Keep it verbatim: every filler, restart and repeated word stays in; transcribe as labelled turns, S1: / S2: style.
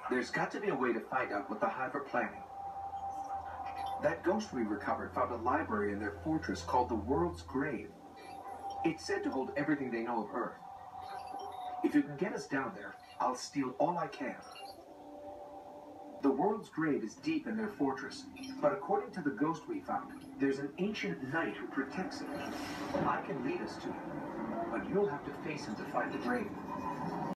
S1: There's got to be a way to find out what the Hive are planning. That ghost we recovered found a library in their fortress called the World's Grave. It's said to hold everything they know of Earth. If you can get us down there, I'll steal all I can. The World's Grave is deep in their fortress, but according to the ghost we found, there's an ancient knight who protects it. I can lead us to him, but you'll have to face him to find the grave.